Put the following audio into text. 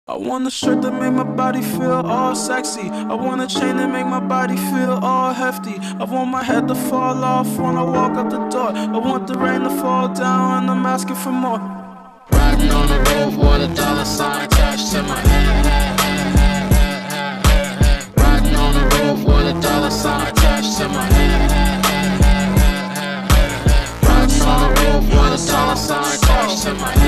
I want a shirt that make my body feel all sexy. I want a chain that make my body feel all hefty. I want my head to fall off when I walk out the door. I want the rain to fall down and I'm asking for more. Riding on the roof with a dollar sign attached to my head. Riding on the roof with a dollar sign attached to my head. Riding on the roof with a dollar sign attached to my head.